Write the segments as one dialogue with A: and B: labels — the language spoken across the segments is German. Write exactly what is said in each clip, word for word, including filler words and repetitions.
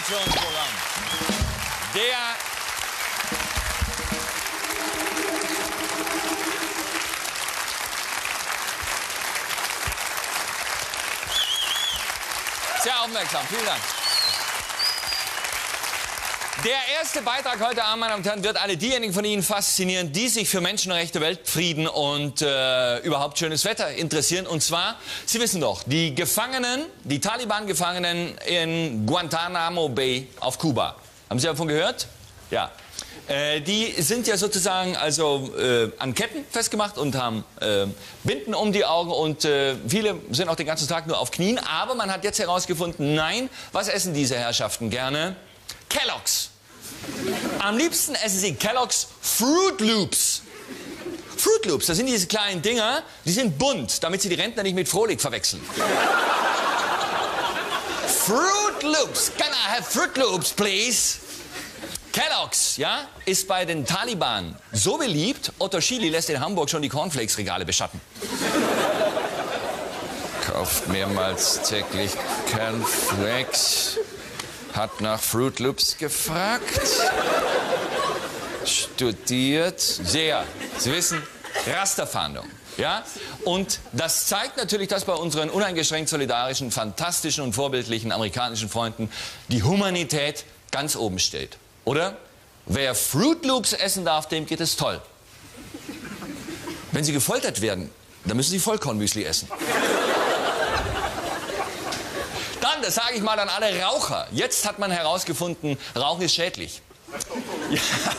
A: Informationsprogramm. Der sehr aufmerksam, vielen Dank. Der erste Beitrag heute Abend, meine Damen und Herren, wird alle diejenigen von Ihnen faszinieren, die sich für Menschenrechte, Weltfrieden und äh, überhaupt schönes Wetter interessieren. Und zwar, Sie wissen doch, die Gefangenen, die Taliban-Gefangenen in Guantanamo Bay auf Kuba. Haben Sie davon gehört? Ja. Äh, die sind ja sozusagen also äh, an Ketten festgemacht und haben äh, Binden um die Augen und äh, viele sind auch den ganzen Tag nur auf Knien. Aber man hat jetzt herausgefunden, nein, was essen diese Herrschaften gerne? Kellogg's. Am liebsten essen sie Kellogg's Fruit Loops. Fruit Loops, das sind diese kleinen Dinger, die sind bunt, damit sie die Rentner nicht mit Frohlich verwechseln. Fruit Loops. Can I have Fruit Loops, please? Kellogg's, ja, ist bei den Taliban so beliebt, Otto Schily lässt in Hamburg schon die Cornflakes-Regale beschatten. Kauft mehrmals täglich Cornflakes. Hat nach Fruit Loops gefragt, studiert, sehr, Sie wissen, Rasterfahndung, ja? Und das zeigt natürlich, dass bei unseren uneingeschränkt solidarischen, fantastischen und vorbildlichen amerikanischen Freunden die Humanität ganz oben steht, oder? Wer Fruit Loops essen darf, dem geht es toll. Wenn Sie gefoltert werden, dann müssen Sie Vollkornmüsli essen. Dann, das sage ich mal an alle Raucher. Jetzt hat man herausgefunden, Rauchen ist schädlich. Ja.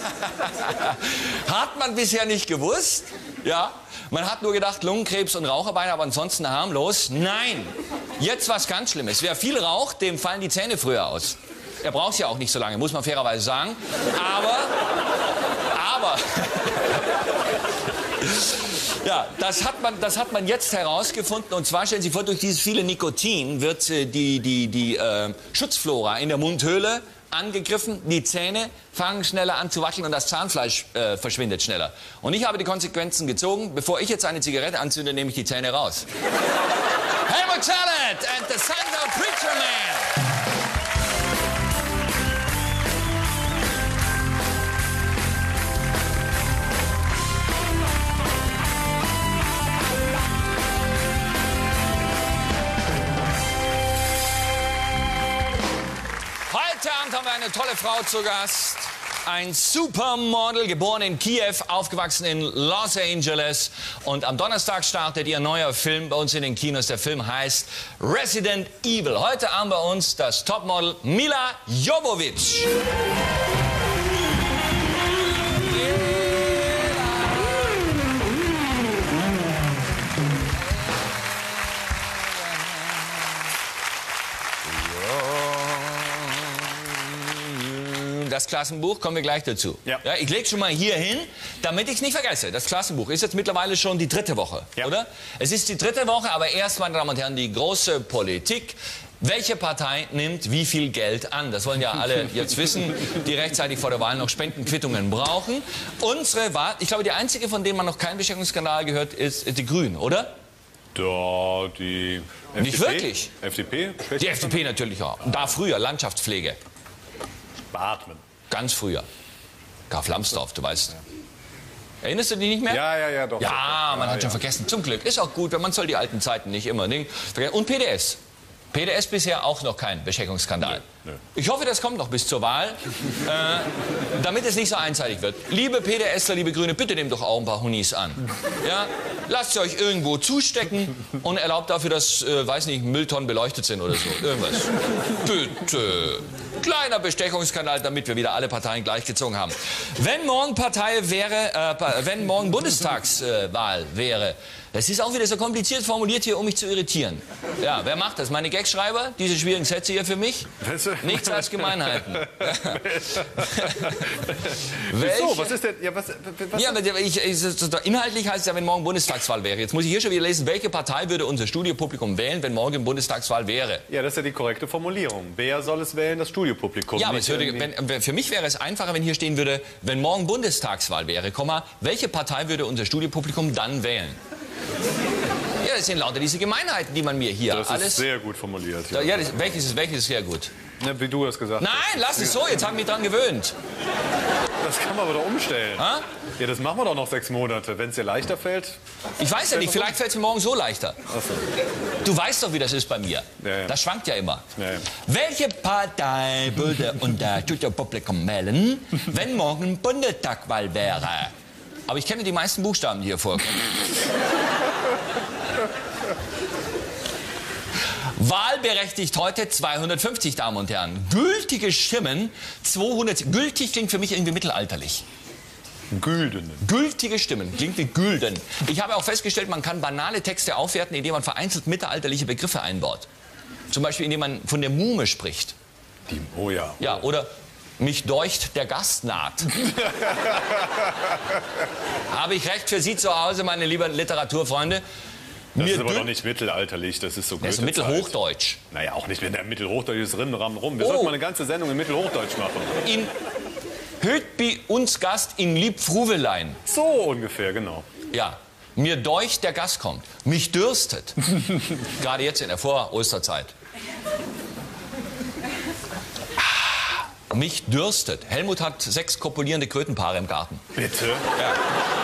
A: Hat man bisher nicht gewusst. Ja. Man hat nur gedacht, Lungenkrebs und Raucherbeine, aber ansonsten harmlos. Nein. Jetzt was ganz Schlimmes. Wer viel raucht, dem fallen die Zähne früher aus. Er braucht es ja auch nicht so lange, muss man fairerweise sagen. Aber, aber... Ja, das hat man, das hat man jetzt herausgefunden. Und zwar, stellen Sie vor, durch dieses viele Nikotin wird äh, die, die, die äh, Schutzflora in der Mundhöhle angegriffen. Die Zähne fangen schneller an zu wackeln und das Zahnfleisch äh, verschwindet schneller. Und ich habe die Konsequenzen gezogen. Bevor ich jetzt eine Zigarette anzünde, nehme ich die Zähne raus. Helmut Charlotte and the Sons of Preacher Man. Heute Abend haben wir eine tolle Frau zu Gast. Ein Supermodel, geboren in Kiew, aufgewachsen in Los Angeles. Und am Donnerstag startet ihr neuer Film bei uns in den Kinos. Der Film heißt Resident Evil. Heute Abend bei uns das Topmodel Milla Jovovich. Das Klassenbuch, kommen wir gleich dazu. Ja. Ja, ich lege schon mal hier hin, damit ich es nicht vergesse. Das Klassenbuch ist jetzt mittlerweile schon die dritte Woche, ja. Oder? Es ist die dritte Woche, aber erst, meine Damen und Herren, die große Politik. Welche Partei nimmt wie viel Geld an? Das wollen ja alle jetzt wissen, die rechtzeitig vor der Wahl noch Spendenquittungen brauchen. Unsere Wahl, ich glaube, die einzige, von denen man noch keinen Beschickungsskandal gehört, ist, ist die Grünen, oder?
B: Da, die F D P.
A: Nicht wirklich?
B: F D P?
A: Die F D P natürlich auch. Da früher, Landschaftspflege.
B: Beatmen.
A: Ganz früher. Graf Lambsdorff, du weißt. Erinnerst du dich nicht mehr?
B: Ja, ja, ja, doch.
A: Ja, man
B: ja,
A: hat schon
B: ja.
A: vergessen. Zum Glück. Ist auch gut, weil man soll die alten Zeiten nicht immer vergessen. Und P D S. P D S bisher auch noch kein Beschickungsskandal.
B: Nö, nö.
A: Ich hoffe, das kommt noch bis zur Wahl, äh, damit es nicht so einseitig wird. Liebe PDSler, liebe Grüne, bitte nehmt doch auch ein paar Hunis an. Ja? Lasst sie euch irgendwo zustecken und erlaubt dafür, dass, äh, weiß nicht, Mülltonnen beleuchtet sind oder so. Irgendwas. Bitte. Kleiner Bestechungsskandal, damit wir wieder alle Parteien gleichgezogen haben. Wenn morgen Partei wäre, äh, wenn morgen Bundestagswahl äh, wäre, das ist auch wieder so kompliziert formuliert hier, um mich zu irritieren. Ja, wer macht das? Meine Gagschreiber? Diese schwierigen Sätze hier für mich? Nichts als Gemeinheiten.
B: Wieso? Was ist denn? Ja, was, was
A: ja, aber ich, ich, inhaltlich heißt es ja, wenn morgen Bundestagswahl wäre. Jetzt muss ich hier schon wieder lesen, welche Partei würde unser Studiopublikum wählen, wenn morgen Bundestagswahl wäre?
B: Ja, das ist ja die korrekte Formulierung. Wer soll es wählen? Das Studiopublikum.
A: Ja, aber es würde, wenn, für mich wäre es einfacher, wenn hier stehen würde, wenn morgen Bundestagswahl wäre, Komma, welche Partei würde unser Studiopublikum dann wählen? Ja, das sind lauter diese Gemeinheiten, die man mir hier
B: das
A: alles...
B: Das ist sehr gut formuliert. Ja,
A: ja das, welches, ist, welches ist sehr gut?
B: Ne, wie du es gesagt hast.
A: Nein, lass es so, jetzt habe ich mich dran gewöhnt.
B: Das kann man aber doch umstellen.
A: Ha?
B: Ja, das machen wir doch noch sechs Monate. Wenn es dir leichter fällt.
A: Ich weiß ja nicht, vielleicht fällt es mir morgen so leichter.
B: Ach so.
A: Du weißt doch, wie das ist bei mir.
B: Ja, ja.
A: Das schwankt ja immer.
B: Ja, ja.
A: Welche Partei würde unter Publikum wählen, wenn morgen Bundestagwahl wäre? Aber ich kenne die meisten Buchstaben, die hier vorkommen. Wahlberechtigt heute zweihundertfünfzig, Damen und Herren. Gültige Stimmen zweihundert. Gültig klingt für mich irgendwie mittelalterlich.
B: Güldenen.
A: Gültige Stimmen klingt wie Gülden. Ich habe auch festgestellt, man kann banale Texte aufwerten, indem man vereinzelt mittelalterliche Begriffe einbaut. Zum Beispiel, indem man von der Muhme spricht.
B: Die, oh ja.
A: Ja, oder mich deucht der Gast naht. Habe ich recht für Sie zu Hause, meine lieben Literaturfreunde?
B: Das
A: Mir
B: ist aber
A: dünn-
B: doch nicht mittelalterlich, das ist so
A: Das ist
B: Goethezeit.
A: Mittelhochdeutsch.
B: Naja, auch nicht, wenn der Mittelhochdeutsch ist, rin, ram, rum. Wir
A: Oh.
B: sollten mal eine ganze Sendung in Mittelhochdeutsch machen.
A: In Hütbi uns Gast in Liebfruwelein.
B: So ungefähr, genau.
A: Ja, mir deucht der Gast kommt. Mich dürstet. Gerade jetzt in der Vor-Osterzeit. Ah, mich dürstet. Helmut hat sechs kopulierende Krötenpaare im Garten.
B: Bitte?
A: Ja.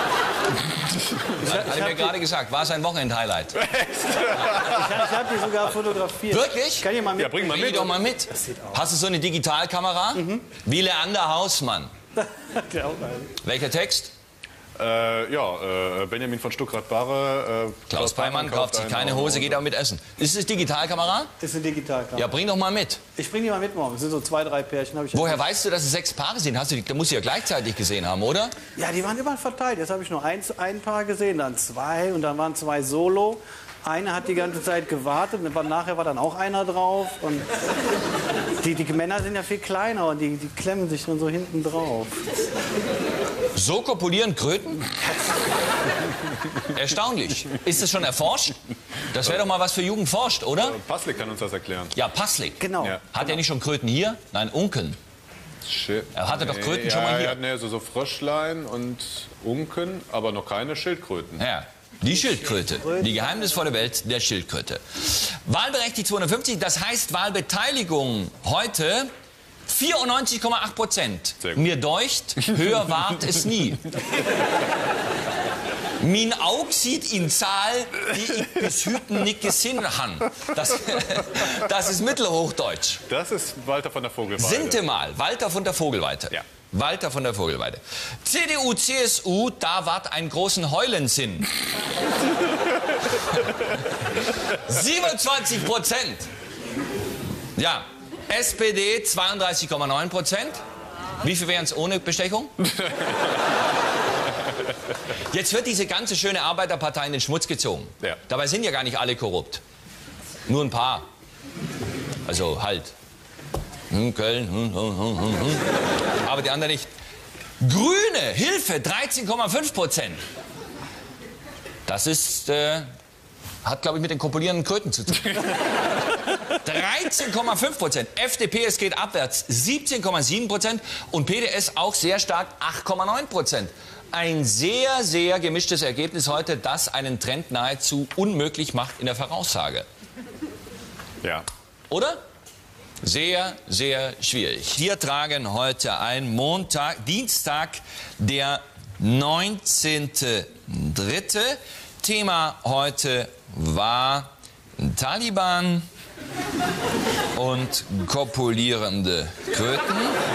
A: Hat er mir gerade gesagt, war sein Wochenend-Highlight.
C: Ich, ich habe die sogar fotografiert.
A: Wirklich?
C: Kann ich mal mit?
B: Ja, bring mal
A: Bring die
B: mit.
A: doch mal mit.
C: sieht aus.
A: Hast du so eine Digitalkamera? Wie Leander Hausmann.
C: Ja, auch geil.
A: Welcher Text?
B: Äh, ja, äh, Benjamin von Stuckrad-Barre. Äh,
A: Klaus Peimann kauft sich
B: eine
A: keine Hose, geht aber mit essen. Ist es Digitalkamera?
C: Das ist eine Digitalkamera.
A: Ja, bring doch mal mit.
C: Ich bringe die mal mit morgen. Es sind so zwei, drei Pärchen. Hab ich
A: Woher weißt du, dass es sechs Paare sind? Hast du, die- da musst du ja gleichzeitig gesehen haben, oder?
C: Ja, die waren überall verteilt. Jetzt habe ich nur ein, ein Paar gesehen, dann zwei und dann waren zwei Solo. Eine hat die ganze Zeit gewartet, und nachher war dann auch einer drauf. Und die, die Männer sind ja viel kleiner und die, die klemmen sich dann so hinten drauf.
A: So kopulieren Kröten? Erstaunlich. Ist das schon erforscht? Das wäre doch mal was für Jugend forscht, oder?
B: Passlik kann uns das erklären.
A: Ja, Passlik.
C: Genau.
B: Ja.
A: Hat er nicht schon Kröten hier? Nein, Unken.
B: Shit.
A: Er hatte doch Kröten
B: ja,
A: schon mal hier.
B: Er hat ne, so, so Fröschlein und Unken, aber noch keine Schildkröten.
A: Ja, die Schildkröte. Die geheimnisvolle Welt der Schildkröte. Wahlberechtigt zweihundertfünfzig, das heißt Wahlbeteiligung heute vierundneunzig Komma acht Prozent.
B: Sehr gut.
A: Mir deucht, höher wart es nie. Min Aug sieht in Zahl, die ich bis hüten nicht gesehen han. Das, das ist Mittelhochdeutsch.
B: Das ist Walter von der Vogelweide.
A: Sinte mal, Walter von der Vogelweide.
B: Ja.
A: Walter von der Vogelweide. C D U, C S U, da wart einen großen Heulensinn. siebenundzwanzig Prozent. Ja. S P D zweiunddreißig Komma neun Prozent. Wie viel wären es ohne Bestechung? Jetzt wird diese ganze schöne Arbeiterpartei in den Schmutz gezogen.
B: Ja.
A: Dabei sind ja gar nicht alle korrupt. Nur ein paar. Also halt. Hm, Köln. Hm, hm, hm, hm, hm. Aber die anderen nicht. Grüne, Hilfe, dreizehn Komma fünf Prozent. Das ist, äh, hat, glaube ich, mit den kopulierenden Kröten zu tun. dreizehn Komma fünf Prozent. F D P, es geht abwärts, siebzehn Komma sieben Prozent. Und P D S auch sehr stark, acht Komma neun Prozent. Ein sehr, sehr gemischtes Ergebnis heute, das einen Trend nahezu unmöglich macht in der Voraussage.
B: Ja.
A: Oder? Sehr, sehr schwierig. Wir tragen heute ein Montag, Dienstag, der neunzehnten dritten Thema heute war Taliban und kopulierende Kröten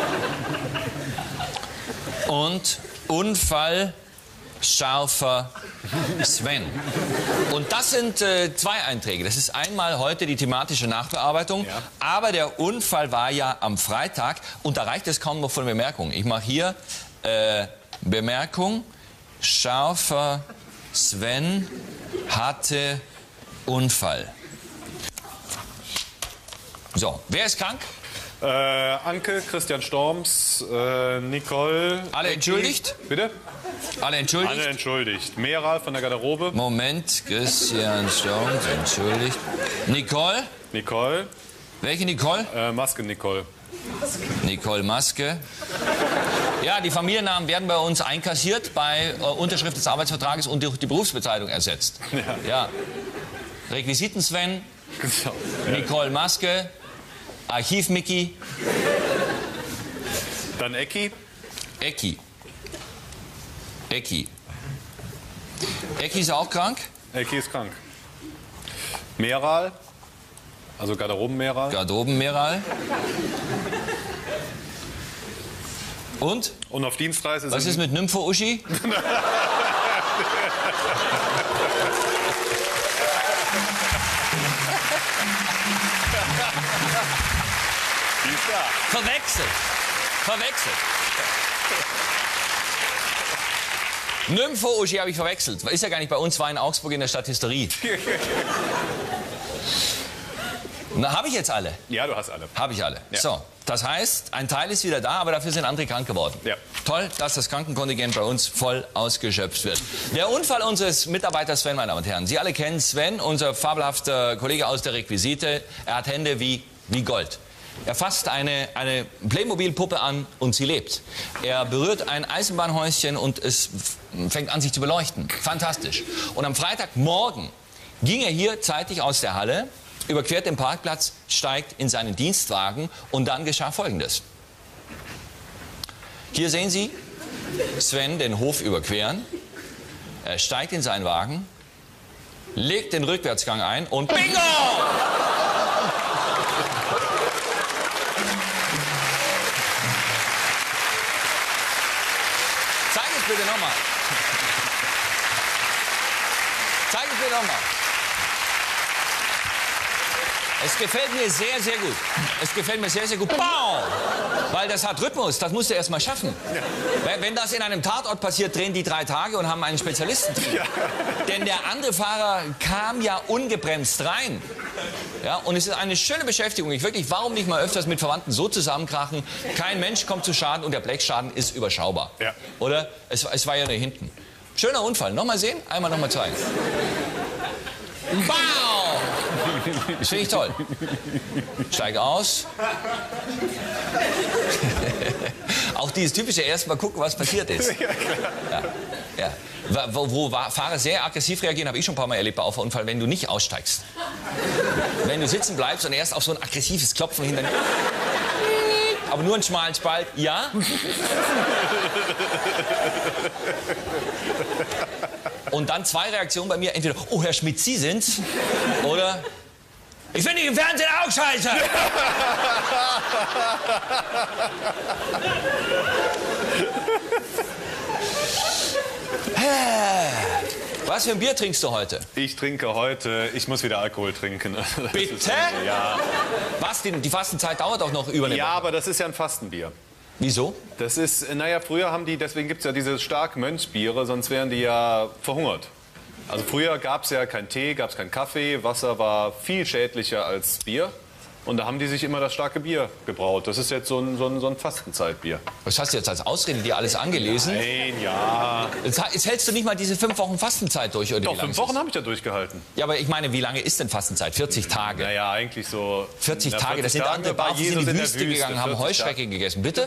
A: und Unfall scharfer Sven. Und das sind äh, zwei Einträge. Das ist einmal heute die thematische Nachbearbeitung,
B: Ja.
A: aber der Unfall war ja am Freitag und da reicht es kaum noch von Bemerkung. Ich mache hier äh, Bemerkung, scharfer Sven hatte Unfall. So, wer ist krank?
B: Äh, Anke, Christian Storms, äh, Nicole.
A: Alle
B: Ecki.
A: entschuldigt?
B: Bitte?
A: Alle entschuldigt?
B: Alle entschuldigt. Meral von der Garderobe.
A: Moment, Christian Storms entschuldigt. Nicole?
B: Nicole.
A: Welche Nicole?
B: Äh, Maske Nicole.
A: Nicole Maske. Ja, die Familiennamen werden bei uns einkassiert, bei äh, Unterschrift des Arbeitsvertrages und durch die Berufsbezeichnung ersetzt.
B: Ja.
A: Ja. Requisiten Sven,
B: Genau.
A: Nicole Maske, Archiv-Mickey.
B: Dann Ecki.
A: Ecki. Ecki. Ecki ist auch krank?
B: Ecki ist krank. Meral. Also Garderoben-Meral.
A: Garderoben-Meral. Und?
B: Und auf Dienstreise
A: Was
B: sind...
A: ist mit Nympho-Uschi? Verwechselt. Verwechselt. Nympho-Uschi habe ich verwechselt. Ist ja gar nicht bei uns, war in Augsburg in der Stadthysterie. Na, habe ich jetzt alle?
B: Ja, du hast alle.
A: Habe ich alle.
B: Ja.
A: So, das heißt, ein Teil ist wieder da, aber dafür sind andere krank geworden.
B: Ja.
A: Toll, dass das Krankenkontingent bei uns voll ausgeschöpft wird. Der Unfall unseres Mitarbeiters Sven, meine Damen und Herren. Sie alle kennen Sven, unser fabelhafter Kollege aus der Requisite. Er hat Hände wie, wie Gold. Er fasst eine, eine Playmobil-Puppe an und sie lebt. Er berührt ein Eisenbahnhäuschen und es fängt an, sich zu beleuchten. Fantastisch. Und am Freitagmorgen ging er hier zeitig aus der Halle, überquert den Parkplatz, steigt in seinen Dienstwagen und dann geschah Folgendes. Hier sehen Sie Sven den Hof überqueren. Er steigt in seinen Wagen, legt den Rückwärtsgang ein und bingo! Zeig es bitte nochmal. Zeig es bitte nochmal. Es gefällt mir sehr, sehr gut. Es gefällt mir sehr, sehr gut. Bau! Weil das hat Rhythmus, das musst du erst mal schaffen. Ja. Wenn das in einem Tatort passiert, drehen die drei Tage und haben einen Spezialisten. Ja. Denn der andere Fahrer kam ja ungebremst rein. Ja, und es ist eine schöne Beschäftigung. Ich wirklich, warum nicht mal öfters mit Verwandten so zusammenkrachen? Kein Mensch kommt zu Schaden und der Blechschaden ist überschaubar. Ja. Oder? Es, es war ja nur hinten. Schöner Unfall. Nochmal sehen? Einmal nochmal zeigen. Bau! Das finde ich toll. Steig aus. Auch dieses typische erstmal gucken, was passiert ist. Ja, ja. Wo, wo Fahrer sehr aggressiv reagieren, habe ich schon ein paar Mal erlebt bei Auffahrunfall, wenn du nicht aussteigst. Wenn du sitzen bleibst und erst auf so ein aggressives Klopfen hinter. Aber nur ein schmalen Spalt. Ja? Und dann zwei Reaktionen bei mir. Entweder, oh, Herr Schmidt, Sie sind's. Oder, ich finde dich im Fernsehen auch scheiße. Was für ein Bier trinkst du heute?
B: Ich trinke heute, ich muss wieder Alkohol trinken.
A: Bitte?
B: Also, ja.
A: Was, die, die Fastenzeit dauert auch noch über eine
B: Ja,
A: Woche.
B: aber das ist ja ein Fastenbier.
A: Wieso?
B: Das ist, naja, früher haben die, deswegen gibt es ja diese stark Mönchsbiere, sonst wären die ja verhungert. Also früher gab es ja keinen Tee, gab es keinen Kaffee, Wasser war viel schädlicher als Bier. Und da haben die sich immer das starke Bier gebraut. Das ist jetzt so ein, so ein, so ein Fastenzeitbier.
A: Was hast du jetzt als Ausrede dir alles angelesen?
B: Nein, ja.
A: Jetzt, jetzt hältst du nicht mal diese fünf Wochen Fastenzeit durch, oder
B: Doch,
A: wie lange
B: fünf Wochen habe ich ja durchgehalten.
A: Ja, aber ich meine, wie lange ist denn Fastenzeit? vierzig Tage.
B: Naja, eigentlich so...
A: vierzig
B: na,
A: Tage, das sind
B: Tage
A: andere
B: war
A: Barfuß in
B: Jesus
A: die
B: in der
A: Wüste
B: Wüste.
A: gegangen, haben
B: vierzig
A: Heuschrecke
B: Tage.
A: gegessen. Bitte?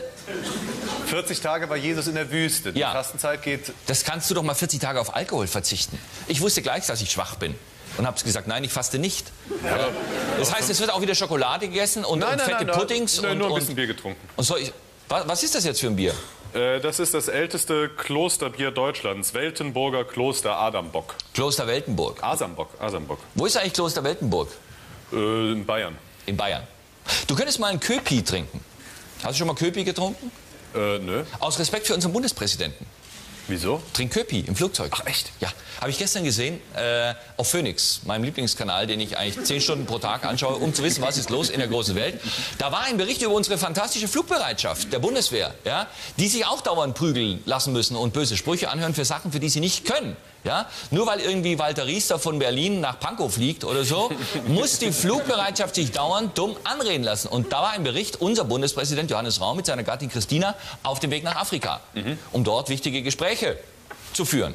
B: vierzig Tage war Jesus in der Wüste. Die
A: Ja.
B: Fastenzeit geht...
A: Das kannst du doch mal vierzig Tage auf Alkohol verzichten. Ich wusste gleich, dass ich schwach bin. Und habe gesagt, nein, ich faste nicht. Ja. Das heißt, es wird auch wieder Schokolade gegessen und,
B: Nein,
A: und
B: nein,
A: fette
B: nein,
A: Puddings.
B: nein,
A: und,
B: nur ein
A: und,
B: bisschen Bier getrunken.
A: und so, ich, was, was ist das jetzt für ein Bier?
B: Äh, das ist das älteste Klosterbier Deutschlands. Weltenburger Kloster Adambock.
A: Kloster Weltenburg.
B: Asambock, Asambock.
A: Wo ist eigentlich Kloster Weltenburg?
B: Äh, in Bayern.
A: In Bayern. Du könntest mal einen Köpi trinken. Hast du schon mal Köpi getrunken?
B: Äh, nö.
A: Aus Respekt für unseren Bundespräsidenten.
B: Wieso?
A: Trink Köpi im Flugzeug.
B: Ach, echt?
A: Ja. Habe ich gestern gesehen äh, auf Phoenix, meinem Lieblingskanal, den ich eigentlich zehn Stunden pro Tag anschaue, um zu wissen, was ist los in der großen Welt. Da war ein Bericht über unsere fantastische Flugbereitschaft der Bundeswehr, ja, die sich auch dauernd prügeln lassen müssen und böse Sprüche anhören für Sachen, für die sie nicht können. Ja? Nur weil irgendwie Walter Riester von Berlin nach Pankow fliegt oder so, muss die Flugbereitschaft sich dauernd dumm anreden lassen. Und da war ein Bericht, unser Bundespräsident Johannes Rau mit seiner Gattin Christina auf dem Weg nach Afrika, mhm. um dort wichtige Gespräche zu führen.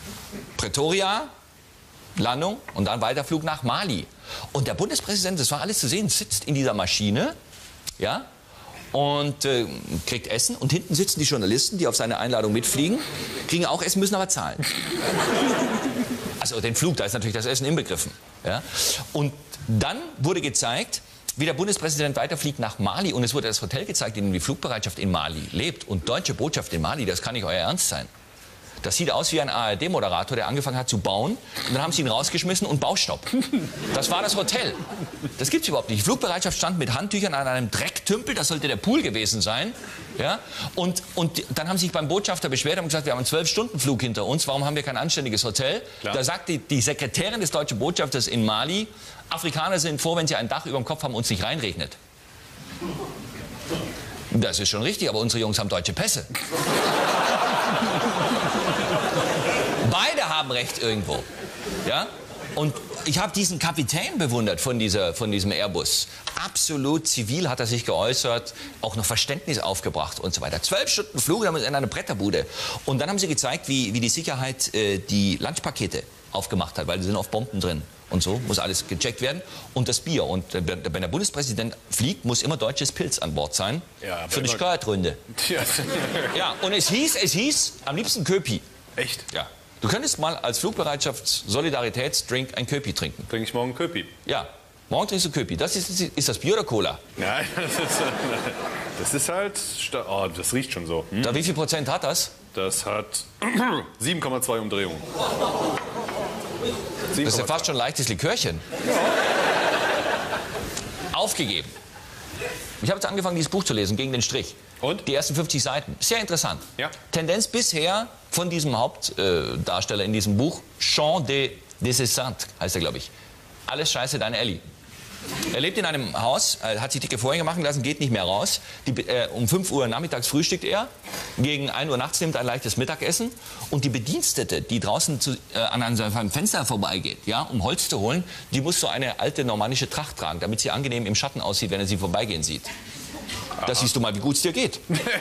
A: Pretoria, Landung und dann Weiterflug nach Mali. Und der Bundespräsident, das war alles zu sehen, sitzt in dieser Maschine, ja, und äh, kriegt Essen. Und hinten sitzen die Journalisten, die auf seine Einladung mitfliegen, kriegen auch Essen, müssen aber zahlen. Also den Flug, da ist natürlich das Essen inbegriffen. Ja. Und dann wurde gezeigt, wie der Bundespräsident weiterfliegt nach Mali und es wurde das Hotel gezeigt, in dem die Flugbereitschaft in Mali lebt und deutsche Botschaft in Mali, das kann nicht euer Ernst sein. Das sieht aus wie ein A R D-Moderator, der angefangen hat zu bauen und dann haben sie ihn rausgeschmissen und Baustopp. Das war das Hotel. Das gibt's überhaupt nicht. Die Flugbereitschaft stand mit Handtüchern an einem Drecktümpel, das sollte der Pool gewesen sein. Ja? Und, und dann haben sich beim Botschafter beschwert und gesagt, wir haben einen zwölf-Stunden-Flug hinter uns, warum haben wir kein anständiges Hotel? Klar. Da sagt die, die Sekretärin des deutschen Botschafters in Mali, Afrikaner sind froh, wenn sie ein Dach über dem Kopf haben und es nicht reinregnet. Das ist schon richtig, aber unsere Jungs haben deutsche Pässe. Beide haben Recht irgendwo. Ja? Und ich habe diesen Kapitän bewundert von, dieser, von diesem Airbus. Absolut zivil hat er sich geäußert, auch noch Verständnis aufgebracht und so weiter. Zwölf Stunden Flug in einer Bretterbude. Und dann haben sie gezeigt, wie, wie die Sicherheit äh, die Lunchpakete aufgemacht hat, weil da sind oft Bomben drin. Und so muss alles gecheckt werden. Und das Bier. Und äh, wenn der Bundespräsident fliegt, muss immer deutsches Pilz an Bord sein. Ja, für die Steuerrunde. Ja. Ja, und es hieß, es hieß, am liebsten Köpi.
B: Echt?
A: Ja. Du könntest mal als Flugbereitschafts-Solidaritätsdrink ein Köpi trinken.
B: Trinke ich morgen Köpi?
A: Ja. Morgen trinkst du Köpi. Das ist, ist das Bier oder Cola?
B: Nein, das ist, das ist halt... Oh, das riecht schon so. Hm?
A: Da, wie viel Prozent hat das?
B: Das hat sieben Komma zwei Umdrehungen.
A: Das ist ja fast schon ein leichtes Likörchen. Aufgegeben. Ich habe jetzt angefangen, dieses Buch zu lesen, Gegen den Strich.
B: Und?
A: Die ersten fünfzig Seiten. Sehr interessant.
B: Ja.
A: Tendenz bisher von diesem Hauptdarsteller äh, in diesem Buch, Jean de Desessant, heißt er, glaube ich. Alles scheiße, deine Ellie. Er lebt in einem Haus, äh, hat sich dicke Vorhänge machen lassen, geht nicht mehr raus. Die, äh, um fünf Uhr nachmittags frühstückt er, gegen ein Uhr nachts nimmt er ein leichtes Mittagessen und die Bedienstete, die draußen zu, äh, an seinem Fenster vorbeigeht, ja, um Holz zu holen, die muss so eine alte normannische Tracht tragen, damit sie angenehm im Schatten aussieht, wenn er sie vorbeigehen sieht. Aha. Das siehst du mal, wie gut es dir geht.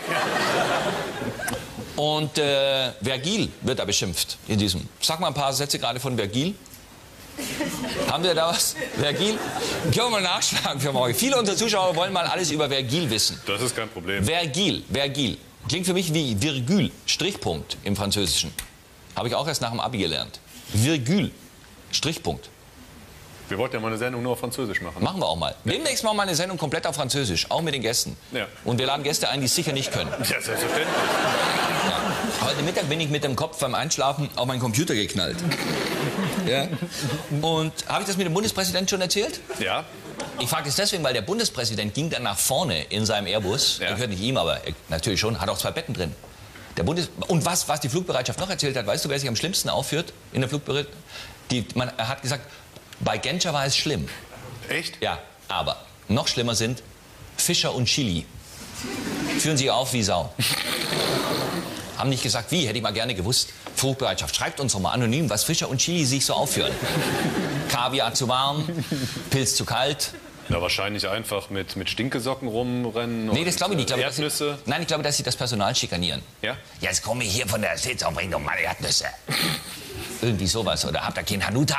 A: Und äh, Vergil wird da beschimpft in diesem. Sag mal ein paar Sätze gerade von Vergil. Haben wir da was? Vergil? Können wir mal nachschlagen für morgen. Viele unserer Zuschauer wollen mal alles über Vergil wissen.
B: Das ist kein Problem.
A: Vergil, Vergil. Klingt für mich wie Virgül, Strichpunkt im Französischen. Habe ich auch erst nach dem Abi gelernt. Virgül, Strichpunkt.
B: Wir wollten ja mal eine Sendung nur auf Französisch machen.
A: Machen wir auch mal. Demnächst machen wir mal eine Sendung komplett auf Französisch, auch mit den Gästen. Ja. Und wir laden Gäste ein, die es sicher nicht können.
B: Ja, selbstverständlich.
A: Ja. Heute Mittag bin ich mit dem Kopf beim Einschlafen auf meinen Computer geknallt. Ja. Und habe ich das mit dem Bundespräsidenten schon erzählt?
B: Ja.
A: Ich frage es deswegen, weil der Bundespräsident ging dann nach vorne in seinem Airbus. Ja. Er gehört nicht ihm, aber er, natürlich schon, hat auch zwei Betten drin. Der Bundes Und was, was die Flugbereitschaft noch erzählt hat, weißt du, wer sich am schlimmsten aufführt in der Flugbereitschaft? Die, man, er hat gesagt, bei Genscher war es schlimm.
B: Echt?
A: Ja, aber noch schlimmer sind Fischer und Chili. Führen sie auf wie Sau. Haben nicht gesagt, wie, hätte ich mal gerne gewusst. Flugbereitschaft, schreibt uns doch mal anonym, was Fischer und Chili sich so aufführen. Kaviar zu warm, Pilz zu kalt.
B: Na, wahrscheinlich einfach mit, mit Stinkesocken rumrennen.
A: Nee, das glaube ich nicht. Ich glaube,
B: Erdnüsse.
A: Dass sie, nein, ich glaube, dass sie das Personal schikanieren.
B: Ja?
A: Ja, jetzt komme ich hier von der Sitzung, bring doch mal Erdnüsse. Irgendwie sowas. Oder habt ihr kein Hanuta?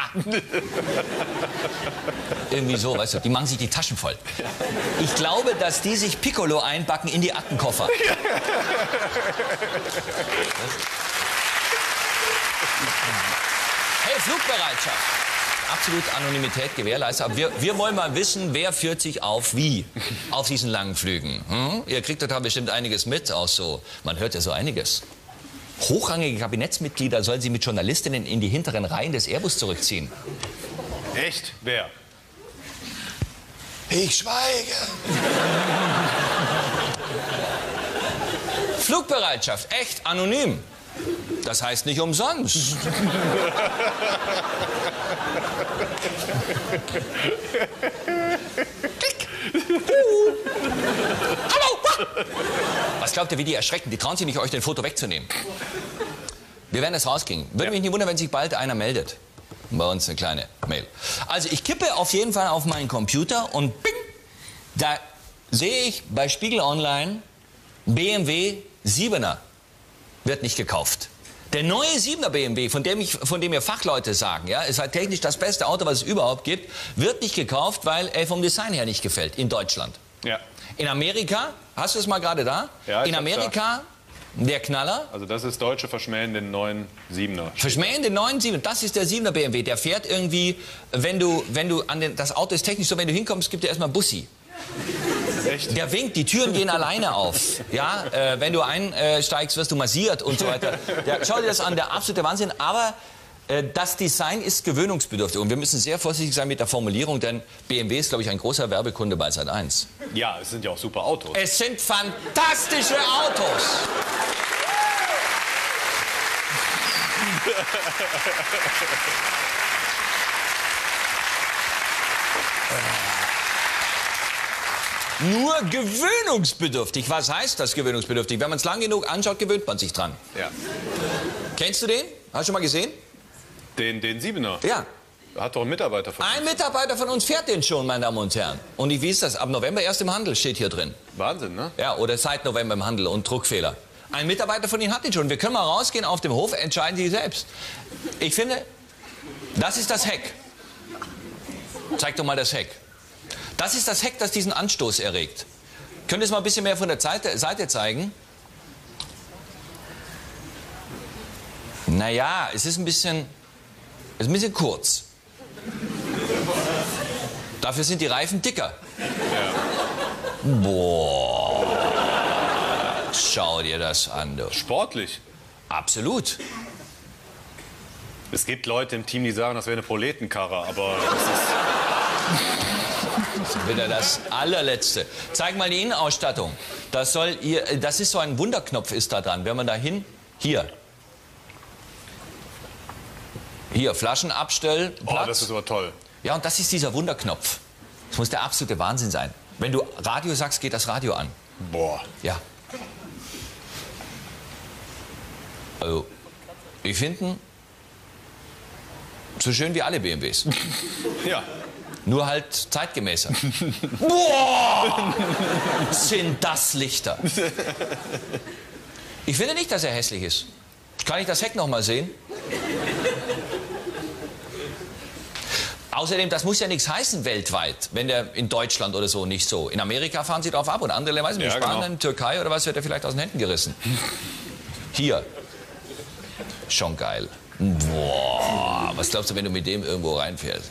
A: Irgendwie so, weißt du. Die machen sich die Taschen voll. Ich glaube, dass die sich Piccolo einbacken in die Aktenkoffer. Hey, Flugbereitschaft. Absolut Anonymität gewährleistet. Aber wir, wir wollen mal wissen, wer führt sich auf wie auf diesen langen Flügen. Hm? Ihr kriegt da bestimmt einiges mit, auch so. Man hört ja so einiges. Hochrangige Kabinettsmitglieder sollen sie mit Journalistinnen in die hinteren Reihen des Airbus zurückziehen.
B: Echt? Wer?
A: Ich schweige. Flugbereitschaft, echt anonym. Das heißt nicht umsonst. Was glaubt ihr, wie die erschrecken? Die trauen sich nicht, euch den Foto wegzunehmen. Wir werden es rauskriegen. Würde ja. mich nicht wundern, wenn sich bald einer meldet. Bei uns eine kleine Mail. Also ich kippe auf jeden Fall auf meinen Computer und bing, da sehe ich bei Spiegel Online, B M W siebener wird nicht gekauft. Der neue siebener B M W, von dem, ich, von dem mir Fachleute sagen, ja, ist halt technisch das beste Auto, was es überhaupt gibt, wird nicht gekauft, weil er vom Design her nicht gefällt, in Deutschland.
B: Ja.
A: In Amerika, hast du es mal gerade da?
B: Ja,
A: in Amerika, der Knaller.
B: Also das ist Deutsche verschmähen den neuen siebener.
A: Verschmähen den neuen siebener, das ist der siebener B M W. Der fährt irgendwie, wenn du, wenn du an den, das Auto ist technisch so, wenn du hinkommst, gibt er erstmal Bussi.
B: Echt?
A: Der winkt, die Türen gehen alleine auf. Ja, äh, wenn du einsteigst, wirst du massiert und so weiter. Der, schau dir das an, der absolute Wahnsinn. Aber äh, das Design ist gewöhnungsbedürftig. Und wir müssen sehr vorsichtig sein mit der Formulierung, denn B M W ist, glaube ich, ein großer Werbekunde bei Sat eins.
B: Ja, es sind ja auch super Autos.
A: Es sind fantastische Autos. Nur gewöhnungsbedürftig. Was heißt das gewöhnungsbedürftig? Wenn man es lang genug anschaut, gewöhnt man sich dran.
B: Ja.
A: Kennst du den? Hast du schon mal gesehen?
B: Den, den Siebener?
A: Ja.
B: Hat doch ein Mitarbeiter von uns.
A: Ein Mitarbeiter von uns fährt den schon, meine Damen und Herren. Und wie ist das? Ab November erst im Handel, steht hier drin.
B: Wahnsinn, ne?
A: Ja, oder seit November im Handel und Druckfehler. Ein Mitarbeiter von Ihnen hat den schon. Wir können mal rausgehen auf dem Hof, entscheiden Sie selbst. Ich finde, das ist das Heck. Zeig doch mal das Heck. Das ist das Heck, das diesen Anstoß erregt. Könnt ihr es mal ein bisschen mehr von der Seite, Seite zeigen? Naja, es ist ein bisschen, es ist ein bisschen kurz. Dafür sind die Reifen dicker.
B: Ja.
A: Boah. Schau dir das an, du.
B: Sportlich.
A: Absolut.
B: Es gibt Leute im Team, die sagen, das wäre eine Proletenkarre, aber das ist...
A: Das ist wieder das allerletzte. Zeig mal die Innenausstattung. Das soll ihr, das ist so ein Wunderknopf ist da dran. Wenn man da hin, hier. Hier, Flaschenabstellplatz.
B: Oh, das ist aber toll.
A: Ja, und das ist dieser Wunderknopf. Das muss der absolute Wahnsinn sein. Wenn du Radio sagst, geht das Radio an.
B: Boah.
A: Ja. Also, ich finde ihn so schön wie alle B M Ws.
B: Ja.
A: Nur halt zeitgemäßer. Boah! Sind das Lichter. Ich finde nicht, dass er hässlich ist. Kann ich das Heck noch mal sehen? Außerdem, das muss ja nichts heißen weltweit, wenn der in Deutschland oder so nicht so. In Amerika fahren sie drauf ab und andere, weiß nicht,
B: Ja,
A: Spanien,
B: genau.
A: Türkei oder was, wird er vielleicht aus den Händen gerissen. Hier. Schon geil. Boah, was glaubst du, wenn du mit dem irgendwo reinfährst?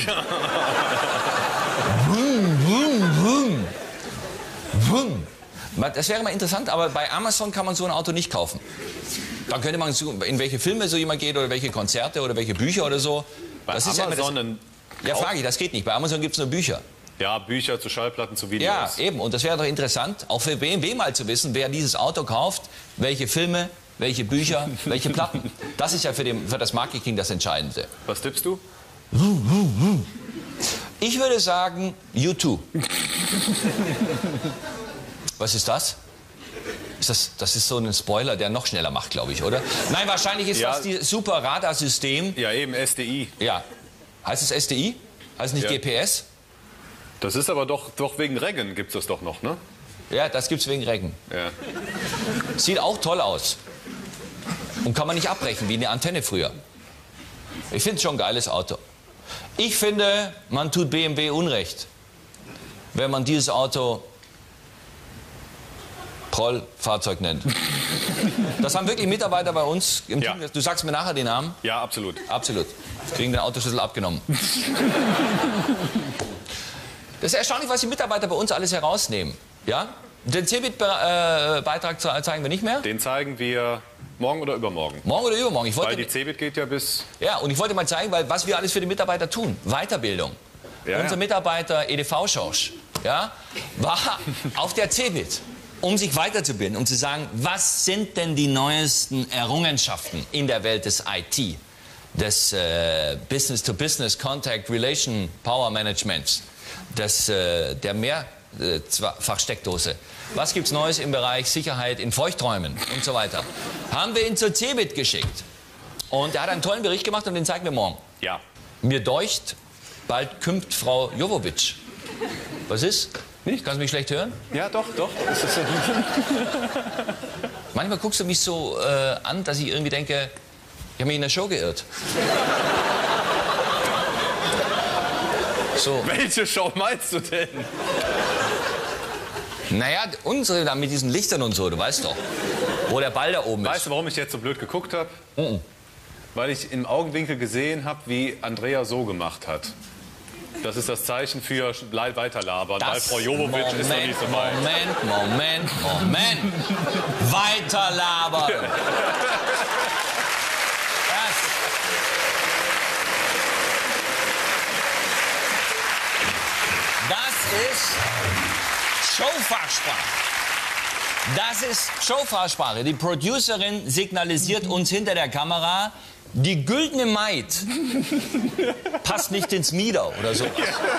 A: Wum, wum, wum. Wum. Das wäre mal interessant, aber bei Amazon kann man so ein Auto nicht kaufen. Dann könnte man so, in welche Filme so jemand geht oder welche Konzerte oder welche Bücher oder so.
B: Bei
A: Das ist ja, immer das,
B: Amazon
A: ja, frage ich, das geht nicht. Bei Amazon gibt es nur Bücher.
B: Ja, Bücher zu Schallplatten, zu Videos.
A: Ja, eben. Und das wäre doch interessant, auch für B M W mal zu wissen, wer dieses Auto kauft, welche Filme, welche Bücher, welche Platten. Das ist ja für, den, für das Marketing das Entscheidende.
B: Was tippst du?
A: Ich würde sagen, U zwei. Was ist das? Ist das? Das ist so ein Spoiler, der noch schneller macht, glaube ich, oder? Nein, wahrscheinlich ist
B: Ja.
A: das die super Radarsystem.
B: Ja, eben, S D I.
A: Ja. Heißt es S D I? Heißt es nicht
B: Ja.
A: G P S?
B: Das ist aber doch, doch wegen Regen gibt es das doch noch, ne?
A: Ja, das gibt's wegen Regen.
B: Ja.
A: Sieht auch toll aus. Und kann man nicht abbrechen, wie eine Antenne früher. Ich finde es schon ein geiles Auto. Ich finde, man tut B M W Unrecht, wenn man dieses Auto Prollfahrzeug nennt. Das haben wirklich Mitarbeiter bei uns im
B: Ja.
A: Team. Du sagst mir nachher den Namen?
B: Ja, absolut.
A: Absolut. Kriegen den Autoschlüssel abgenommen. Das ist erstaunlich, was die Mitarbeiter bei uns alles herausnehmen. Ja? Den Cebit-Beitrag zeigen wir nicht mehr.
B: Den zeigen wir morgen oder übermorgen.
A: Morgen oder übermorgen. Ich
B: Weil
A: wollte,
B: die Cebit geht ja bis...
A: ja, und ich wollte mal zeigen, weil, was wir alles für die Mitarbeiter tun. Weiterbildung.
B: Ja,
A: Unser
B: ja.
A: Mitarbeiter E D V-Schorsch, ja, war auf der Cebit, um sich weiterzubilden, um zu sagen, was sind denn die neuesten Errungenschaften in der Welt des I T, des äh, Business-to-Business Contact Relation Power Managements, des, äh, der Mehrfachsteckdose. Was gibt's Neues im Bereich Sicherheit in Feuchträumen und so weiter? Haben wir ihn zur Cebit geschickt. Und er hat einen tollen Bericht gemacht und den zeigen wir morgen.
B: Ja.
A: Mir deucht, bald kümmt Frau Jovovic. Was ist? Nicht? Kannst du mich schlecht hören?
B: Ja, doch, doch. Das ist,
A: Manchmal guckst du mich so äh, an, dass ich irgendwie denke, ich habe mich in der Show geirrt. So.
B: welche Show meinst du denn?
A: Naja, unsere da mit diesen Lichtern und so, du weißt doch. Wo der Ball da oben
B: Weißt
A: ist.
B: du, warum ich jetzt so blöd geguckt habe?
A: Mhm.
B: Weil ich im Augenwinkel gesehen habe, wie Andrea so gemacht hat. Das ist das Zeichen für weiterlabern,
A: Das
B: weil Frau Jovovich
A: Moment,
B: ist noch nicht so weit.
A: Moment, Moment, Moment. Weiterlabern. Das. Das ist Showfachsprache. Das ist Showfachsprache. Die Producerin signalisiert uns hinter der Kamera, die güldene Maid passt nicht ins Mieder oder so.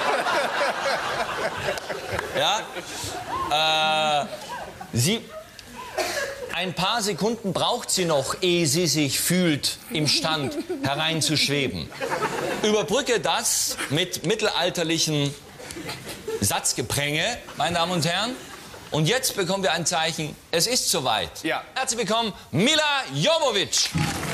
A: Ja? Äh, sie, ein paar Sekunden braucht sie noch, ehe sie sich fühlt, im Stand hereinzuschweben. Überbrücke das mit mittelalterlichen Satzgepränge, meine Damen und Herren. Und jetzt bekommen wir ein Zeichen, es ist soweit.
B: Ja.
A: Herzlich willkommen, Milla Jovovich.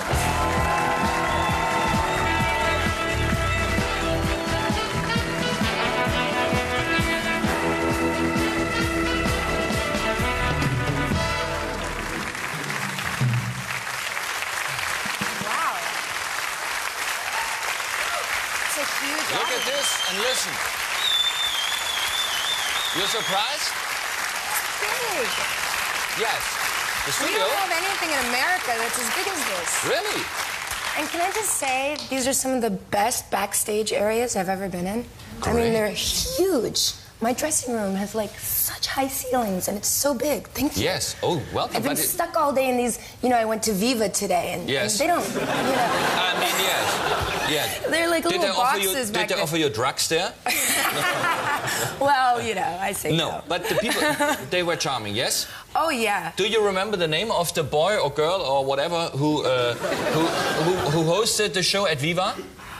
A: Look at this and listen. You're surprised?
D: Big.
A: Yes. The
D: We
A: studio?
D: don't have anything in America that's as big as this.
A: Really?
D: And can I just say, these are some of the best backstage areas I've ever been in. I
A: Great.
D: mean, they're huge. My dressing room has like such high ceilings, and it's so big. Thank you.
A: Yes. Oh, welcome.
D: I've been
A: But it-
D: stuck all day in these. You know, I went to Viva today, and,
A: Yes.
D: and they don't. You know,
A: I mean, yes. Yeah.
D: they're like
A: Did
D: little
A: they offer you?
D: boxes
A: Did
D: back
A: they
D: there.
A: offer you drugs there?
D: Well, you know, I say no.
A: No. But the people, they were charming. Yes.
D: Oh yeah.
A: Do you remember the name of the boy or girl or whatever who uh, who, who who hosted the show at Viva?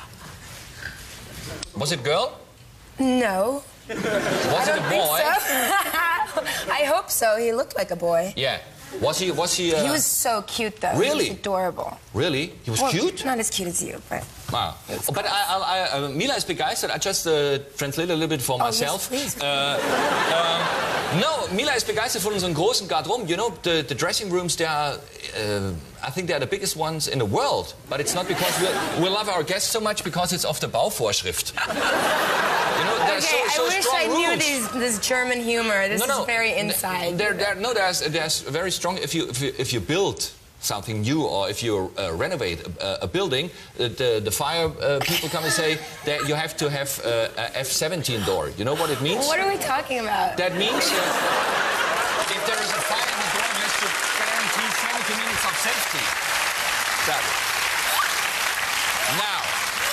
A: Was it girl?
D: No.
A: Was
D: I
A: it
D: don't
A: a
D: think
A: boy?
D: so. I hope so. He looked like a boy.
A: Yeah. Was he? Was he? Uh,
D: He was so cute, though.
A: Really?
D: He was adorable.
A: Really? He was
D: Well,
A: cute.
D: Not as cute as you, but.
A: Wow. But I, I, I, uh, Mila is begeistert. I just uh, translate a little bit for
D: Oh,
A: myself.
D: yes, please.
A: Uh, um, no, Mila ist begeistert von unseren großen Garderoben. You know, the, the dressing rooms, they are, uh, I think they are the biggest ones in the world. But it's not because we, we love our guests so much, because it's of the Bauvorschrift. You know, there's
D: Okay,
A: so, so
D: I wish
A: strong
D: I knew
A: rules.
D: these, this German humor. This
A: No, no.
D: is very inside.
A: There, there, no, there's, there's very strong. If you, if you, if you build something new, or if you uh, renovate a, a building, uh, the, the fire uh, people come and say that you have to have uh, a F seventeen door. You know what it means?
D: What are we talking about?
A: That means uh, if there is a fire in the door, you have to guarantee seventy minutes of safety. Got it. Now,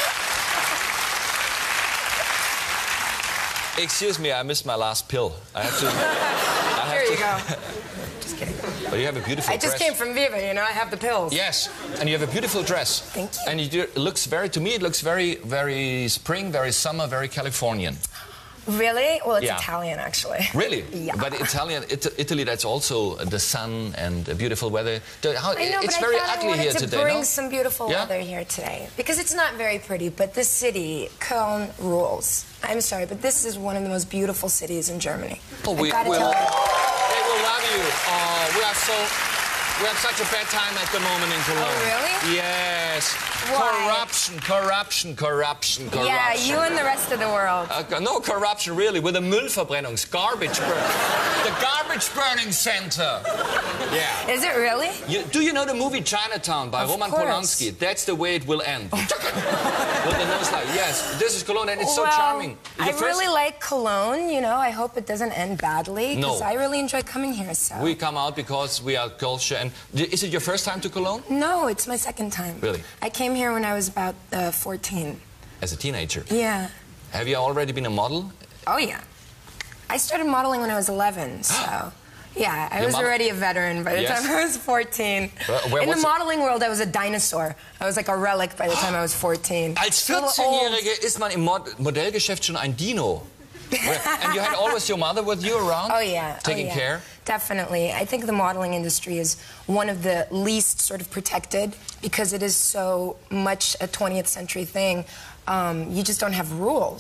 A: excuse me, I missed my last pill. I have to. I have
D: Here
A: to,
D: you go. Just kidding.
A: But you have a beautiful
D: I just
A: dress.
D: came from Viva, you know, I have the pills.
A: Yes, and you have a beautiful dress.
D: Thank you.
A: And you do, it looks very, to me, it looks very, very spring, very summer, very Californian.
D: Really? Well, it's
A: Yeah.
D: Italian, actually.
A: Really?
D: Yeah.
A: But Italian, it, Italy, that's also the sun and the beautiful weather. The, how,
D: I know,
A: it's
D: but
A: very
D: I thought
A: ugly
D: I wanted
A: here
D: to
A: today,
D: bring
A: no?
D: some beautiful
A: Yeah?
D: weather here today. Because it's not very pretty, but this city, Köln, rules. I'm sorry, but this is one of the most beautiful cities in Germany.
A: Oh, we,
D: I gotta
A: we'll,
D: tell you.
A: they will love you. Oh, we are so... We have such a bad time at the moment in Cologne.
D: Oh, really?
A: Yes.
D: Why?
A: Corruption, corruption, corruption, corruption.
D: Yeah, you and the rest of the world.
A: Uh, no corruption, really, with the Müllverbrennungs, garbage burn, the garbage burning center. Yeah.
D: Is it really?
A: You, do you know the movie Chinatown by
D: Of
A: Roman
D: course.
A: Polanski? That's the way it will end. With the nose like, yes, this is Cologne, and it's so
D: well,
A: charming. The
D: I
A: first-
D: really like Cologne, you know. I hope it doesn't end badly, because
A: No.
D: I really enjoy coming here, so.
A: We come out because we are culture, and is it your first time to Cologne?
D: No, it's my second time.
A: Really?
D: I came here when I was about uh, fourteen.
A: As a teenager.
D: Yeah.
A: Have you already been a model?
D: Oh, yeah. I started modeling when I was eleven, so... Yeah, I
A: Your
D: was
A: mother-
D: already a veteran by the
A: Yes?
D: time I was fourteen.
A: Where- where
D: In the
A: was it?
D: modeling world, I was a dinosaur. I was like a relic by the time I was fourteen.
A: Als
D: A little old.
A: vierzehnjährige ist man im Mod Modellgeschäft schon ein Dino. And you had always your mother with you around?
D: Oh, yeah.
A: Taking
D: oh, yeah.
A: care?
D: Definitely. I think the modeling industry is one of the least sort of protected because it is so much a twentieth century thing. Um, you just don't have rules.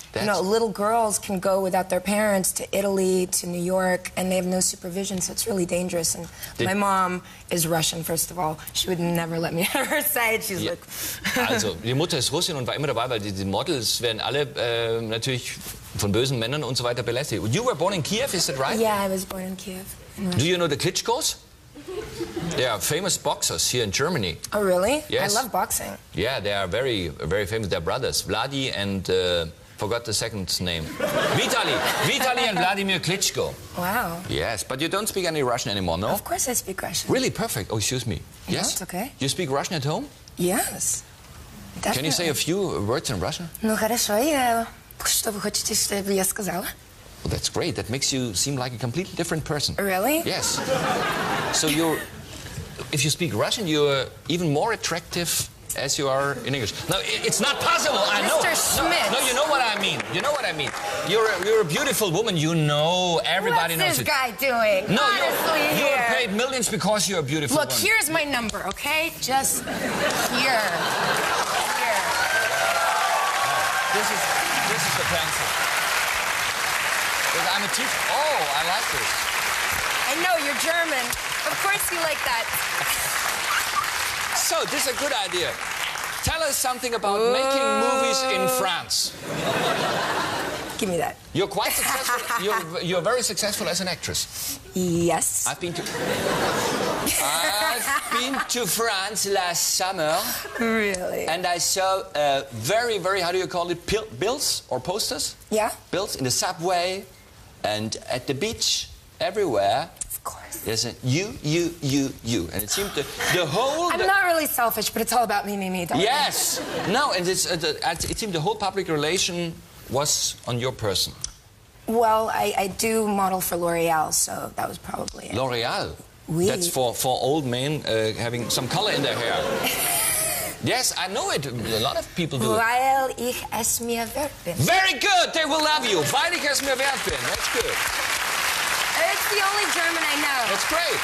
A: That's...
D: You know, little girls can go without their parents to Italy, to New York, and they have no supervision, so it's really dangerous. And Did... my mom is Russian, first of all. She would never let me out of her sight. She's
A: ja.
D: like...
A: Also, die Mutter ist Russin und war immer dabei, weil die, die Models werden alle äh, natürlich von bösen Männern und so weiter belästigt. You were born in Kiev, is that right?
D: Yeah, I was born in Kiev. In
A: Do you know the Klitschkos? They are famous boxers here in Germany.
D: Oh, really?
A: Yes.
D: I love boxing.
A: Yeah, they are very, very famous. They're brothers, Vladi and uh, forgot the second name. Vitali, Vitali and Vladimir Klitschko.
D: Wow.
A: Yes, but you don't speak any Russian anymore, no?
D: Of course I speak Russian.
A: Really perfect. Oh, excuse me.
D: Yeah,
A: Yes,
D: it's okay.
A: You speak Russian at home?
D: Yes. Definitely.
A: Can you say a few words in Russian?
D: Ну хорошо, я... Что вы хотите, чтобы я сказала?
A: Well, that's great. That makes you seem like a completely different person.
D: Really?
A: Yes. So you're, if you speak Russian, you're even more attractive as you are in English. No, it's not possible. I know.
D: Mister Schmidt.
A: No, no, you know what I mean. You know what I mean. You're a, you're a beautiful woman. You know, everybody
D: What's
A: knows
D: this
A: it.
D: guy doing?
A: No,
D: Honestly,
A: you're,
D: here.
A: you're paid millions because you're a beautiful
D: Look,
A: woman.
D: here's my number, okay? Just here. Here.
A: This is this is the pencil. Because I'm a teacher. Oh, I like this.
D: I know, you're German. Of course you like that.
A: So, this is a good idea. Tell us something about Ooh. making movies in France.
D: Give me that.
A: You're quite successful. You're, you're very successful as an actress.
D: Yes.
A: I've been to... I've been to France last summer.
D: Really?
A: And I saw uh, very, very, how do you call it, Pil bills or posters?
D: Yeah.
A: Bills in the subway and at the beach, everywhere.
D: Of course.
A: There's a you, you, you, you. And it seemed the, the whole...
D: I'm
A: the,
D: not really selfish, but it's all about me, me, me. Don't
A: yes. No, and it's, uh, the, it seemed the whole public relation was on your person.
D: Well, I, I do model for L'Oreal, so that was probably it.
A: L'Oreal?
D: Oui.
A: That's for, for old men uh, having some color in their hair. Yes, I know it. A lot of people do it.
D: Weil ich es mir wert bin.
A: Very good! They will love you. Weil ich es mir wert bin. That's good.
D: It's the only German I know.
A: That's great.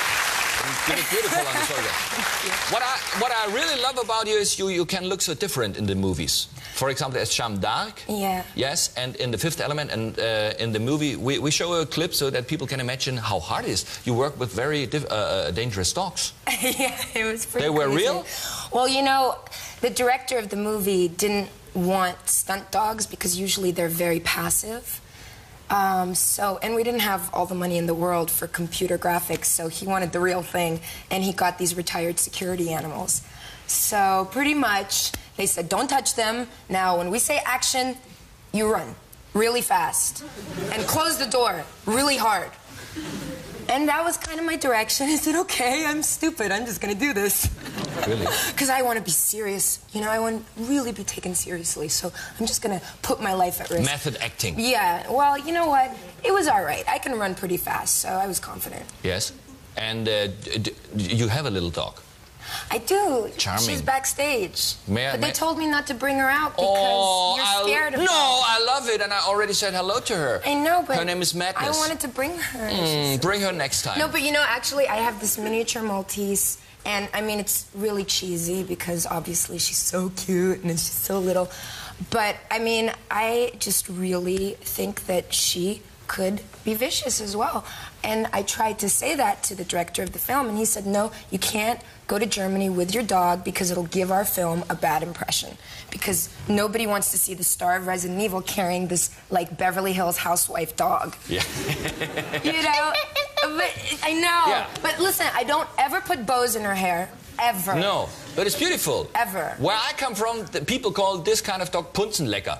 A: You look beautiful on the shoulder. What I, what I really love about you is you, you can look so different in the movies. For example, as Jeanne d'Arc.
D: Yeah.
A: Yes, and in The Fifth Element, and uh, in the movie, we, we show a clip so that people can imagine how hard it is. You work with very diff uh, dangerous dogs.
D: Yeah, it was pretty
A: They were
D: crazy.
A: real?
D: Well, you know, the director of the movie didn't want stunt dogs because usually they're very passive. Um, so, and we didn't have all the money in the world for computer graphics, so he wanted the real thing, and he got these retired security animals. So, pretty much, they said, don't touch them. Now, when we say action, you run really fast. And close the door really hard. And that was kind of my direction. I said, okay, I'm stupid. I'm just going to do this.
A: Really?
D: Because I want to be serious. You know, I want to really be taken seriously. So I'm just going to put my life at risk.
A: Method acting.
D: Yeah. Well, you know what? It was all right. I can run pretty fast, so I was confident.
A: Yes. And uh, d d you have a little dog.
D: I do.
A: Charming.
D: She's backstage.
A: May I,
D: but
A: may
D: they told me not to bring her out because
A: oh,
D: you're scared
A: I'll,
D: of
A: no,
D: her.
A: No, I love it, and I already said hello to her.
D: I know, but
A: her name is Madness.
D: I wanted to bring her.
A: Mm, bring her next time.
D: No, but you know, actually, I have this miniature Maltese, and I mean, it's really cheesy because obviously she's so cute and she's so little. But I mean, I just really think that she could be vicious as well. And I tried to say that to the director of the film, and he said, no, you can't go to Germany with your dog because it'll give our film a bad impression. Because nobody wants to see the star of Resident Evil carrying this, like, Beverly Hills housewife dog.
A: Yeah.
D: You know? But, I know.
A: Yeah.
D: But listen, I don't ever put bows in her hair. Ever.
A: No, but it's beautiful.
D: Ever.
A: Where I come from, the people call this kind of dog Punzenlecker.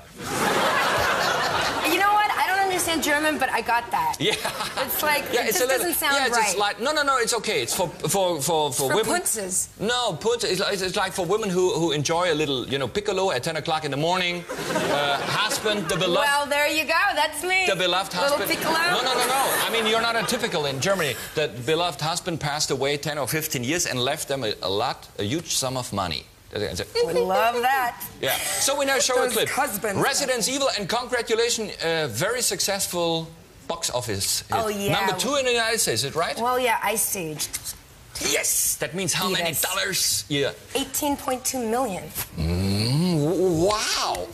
D: You know what? I don't understand German, but I got that.
A: Yeah.
D: It's like,
A: yeah,
D: it
A: it's
D: just
A: a little,
D: doesn't sound
A: yeah, it's,
D: right.
A: It's like, no, no, no, it's okay. It's for for for, for,
D: for
A: women.
D: punzes.
A: No, punz. It's like, it's like for women who, who enjoy a little, you know, piccolo at ten o'clock in the morning. Uh, husband, the beloved.
D: Well, there you go. That's me.
A: The beloved husband.
D: Little piccolo.
A: No, no, no, no. I mean, you're not a typical in Germany. The beloved husband passed away ten or fifteen years and left them a, a lot, a huge sum of money.
D: We love that.
A: Yeah. So we now show
D: Those
A: a clip.
D: husbands.
A: Resident Evil, and congratulations, uh, very successful box office hit.
D: Oh, yeah.
A: Number two in the United States, is it right?
D: Well, yeah, Ice Age.
A: Yes. That means how
D: Yes.
A: many dollars? Yeah.
D: eighteen point two million.
A: Mm, wow.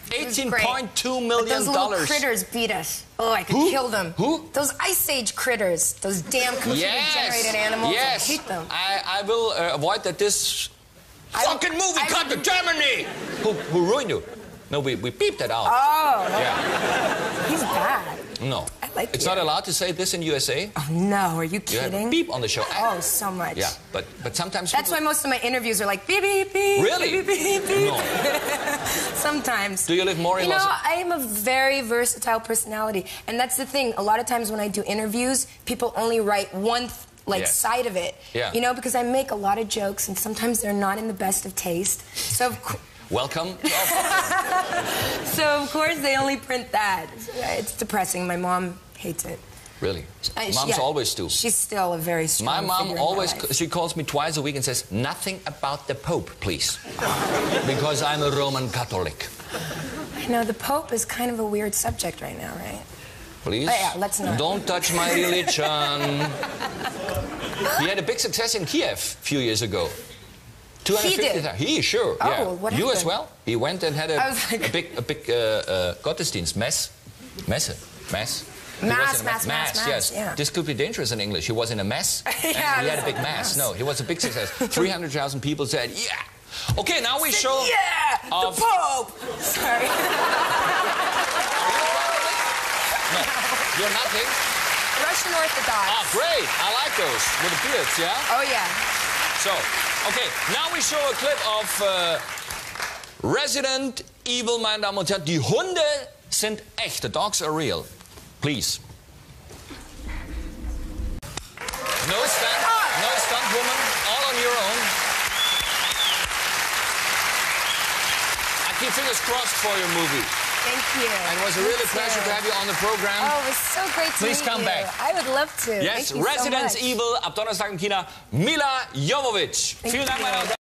A: eighteen point two million
D: But those little
A: dollars.
D: critters beat us. Oh, I could
A: Who?
D: kill them.
A: Who?
D: Those Ice Age critters. Those damn computer-generated animals.
A: Yes.
D: I hate them.
A: I, I will uh, avoid that this
D: I
A: fucking movie
D: I
A: cut to
D: would-
A: Germany. Who, who ruined you? No, we, we beeped that out.
D: Oh,
A: Yeah.
D: he's bad.
A: No.
D: I like
A: It's
D: you.
A: not allowed to say this in U S A.
D: Oh, no, are you
A: You have a
D: kidding?
A: beep on the show.
D: Oh, so much.
A: Yeah, but but sometimes
D: That's why
A: people-
D: most of my interviews are like beep, beep, beep.
A: Really?
D: Beep, beep, beep.
A: No.
D: Sometimes.
A: Do you live more in
D: You know,
A: Los-
D: I am a very versatile personality. And that's the thing. A lot of times when I do interviews, people only write one th- like
A: Yes.
D: side of it.
A: Yeah.
D: You know, because I make a lot of jokes and sometimes they're not in the best of taste. So of course...
A: Welcome. to our-
D: So, of course, they only print that. It's depressing. My mom hates it.
A: Really?
D: Uh,
A: Moms
D: yeah,
A: always do.
D: She's still a very strong
A: My mom
D: figure in
A: always,
D: my life.
A: she calls me twice a week and says, nothing about the Pope, please. Because I'm a Roman Catholic.
D: I know, the Pope is kind of a weird subject right now, right?
A: Please?
D: Oh, yeah, let's not.
A: Don't touch my religion. He had a big success in Kiev a few years ago. two hundred fifty
D: He did?
A: He, sure.
D: Oh,
A: yeah.
D: what
A: You as
D: happened?
A: well? He went and had a,
D: I was like-
A: a big, a big uh, uh, Gottesdienst, Mess. Messe. Mass. He
D: Mass,
A: was in a
D: mass, mass, mass,
A: yes.
D: yeah.
A: This could be dangerous in English. He was in a mess.
D: Yeah,
A: and he had a big mass.
D: mass.
A: No, he was a big success. three hundred thousand people said, yeah. Okay, now we show...
D: Yeah,
A: of-
D: the Pope. Sorry.
A: No, you're nothing.
D: Russian Orthodox.
A: Ah, great. I like those. With the beards, yeah?
D: Oh yeah.
A: So, okay, now we show a clip of uh, Resident Evil, meine Damen und Herren. Die Hunde sind echt. The dogs are real. Please. No stunt, no stunt woman, all on your own. I keep fingers crossed for your movie.
D: Thank you.
A: And it was a really pleasure to have you on the program.
D: Oh, it was so great to
A: Please
D: meet
A: come
D: you.
A: back.
D: I would love to.
A: Yes,
D: Thank you so
A: Resident
D: much.
A: Evil ab Donnerstag im Kino. Mila Jovovich. Vielen Dank,
D: you.
A: meine Damen und Herren.